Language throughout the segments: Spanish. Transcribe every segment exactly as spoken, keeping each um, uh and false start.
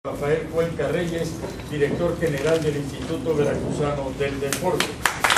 Rafael Cuenca Reyes, director general del Instituto Veracruzano del Deporte.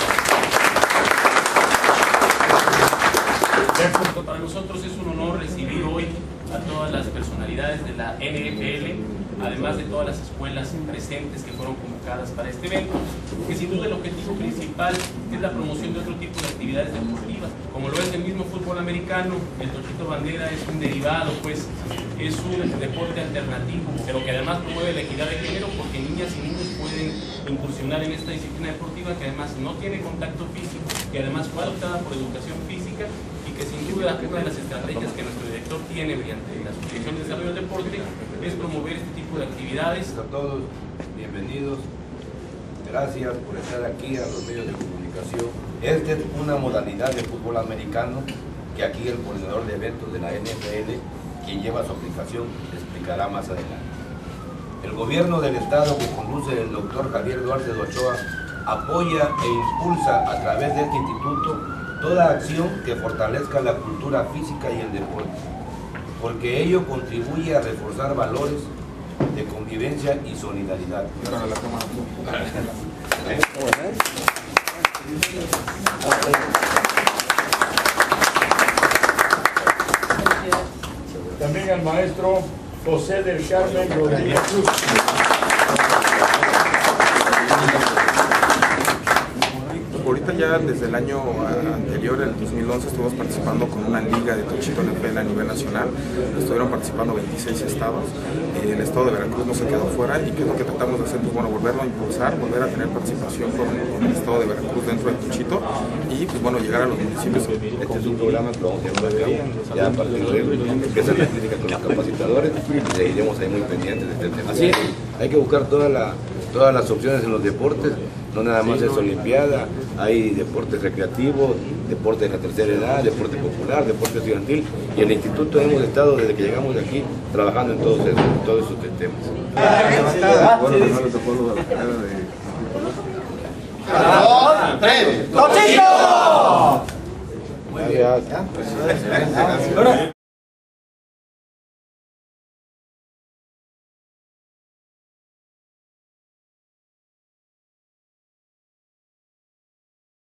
Para nosotros es un honor recibir hoy a todas las personalidades de la N F L, además de todas las escuelas presentes que fueron convocadas para este evento, que sin duda el objetivo principal es la promoción de otro tipo de actividades deportivas, como lo es el mismo fútbol americano. El Tochito Bandera es un derivado, pues es un deporte alternativo, pero que además promueve la equidad de género, porque niñas y niños pueden incursionar en esta disciplina deportiva que además no tiene contacto físico, que además fue adoptada por educación física y que sin duda una de las estrategias que nuestro director tiene mediante la Asociación de Desarrollo del Deporte es promover este tipo de actividades. A todos, bienvenidos, gracias por estar aquí a los medios de comunicación. Esta es una modalidad de fútbol americano que aquí el coordinador de eventos de la N F L, quien lleva su aplicación, explicará más adelante. El gobierno del estado que conduce el doctor Javier Duarte de Ochoa apoya e impulsa a través de este instituto toda acción que fortalezca la cultura física y el deporte, porque ello contribuye a reforzar valores de convivencia y solidaridad. También al maestro José del Carmen Rodríguez Cruz. Ahorita ya desde el año anterior, el dos mil once, estuvimos participando con una liga de Tochito N F L a nivel nacional. Estuvieron participando veintiséis estados. El estado de Veracruz no se quedó fuera, y qué es lo que tratamos de hacer, pues bueno, volverlo a impulsar, volver a tener participación con, con el estado de Veracruz dentro del Tochito y pues bueno, llegar a los municipios. Este es un programa que vamos a llevar a cabo, ya a partir de hoy empieza la clínica con los capacitadores y seguiremos ahí muy pendientes de este tema. Así hay que buscar toda la, todas las opciones en los deportes. No nada más es olimpiada, hay deportes recreativos, deportes de la tercera edad, deporte popular, deporte estudiantil, y en el instituto hemos estado desde que llegamos de aquí trabajando en todos esos, en todos esos temas. ¡Tochito!